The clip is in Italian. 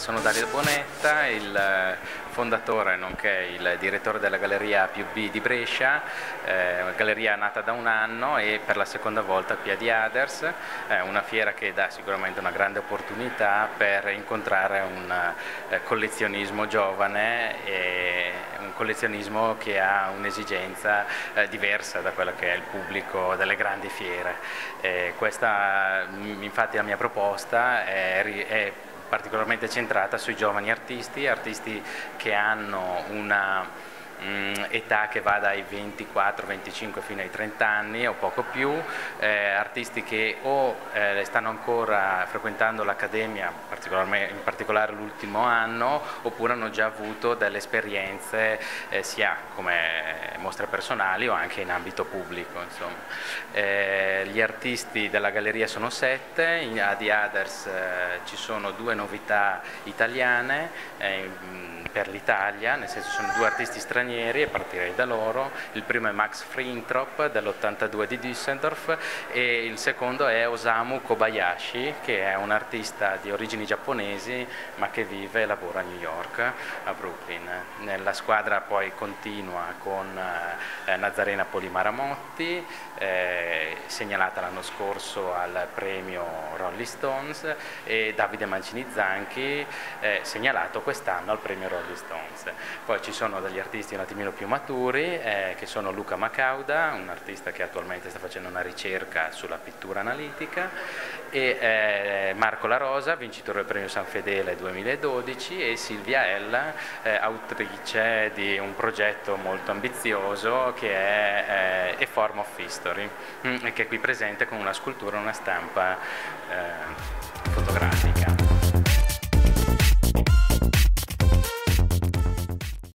Sono Dario Bonetta, il fondatore nonché il direttore della Galleria +B di Brescia, una galleria nata da un anno e per la seconda volta qui a The Others, una fiera che dà sicuramente una grande opportunità per incontrare un collezionismo giovane e un collezionismo che ha un'esigenza diversa da quella che è il pubblico delle grandi fiere. Questa infatti la mia proposta è particolarmente centrata sui giovani artisti che hanno una età che va dai 24-25 fino ai 30 anni o poco più, artisti che o stanno ancora frequentando l'accademia, in particolare l'ultimo anno, oppure hanno già avuto delle esperienze sia come mostre personali o anche in ambito pubblico. Gli artisti della galleria sono 7, a The Others ci sono 2 novità italiane per l'Italia, nel senso sono 2 artisti stranieri e partirei da loro. Il primo è Max Frintrop dell'82 di Düsseldorf e il secondo è Osamu Kobayashi, che è un artista di origini giapponesi ma che vive e lavora a New York, a Brooklyn. La squadra poi continua con Nazarena Polimaramotti, segnalata l'anno scorso al premio Rolling Stones, e Davide Mancini Zanchi, segnalato quest'anno al premio Rolling Stones. Poi ci sono degli artisti un attimino più maturi, che sono Luca Macauda, un artista che attualmente sta facendo una ricerca sulla pittura analitica, e Marco La Rosa, vincitore del premio San Fedele 2012, e Silvia Ella, autrice di un progetto molto ambizioso che è A Form of History, e che è qui presente con una scultura e una stampa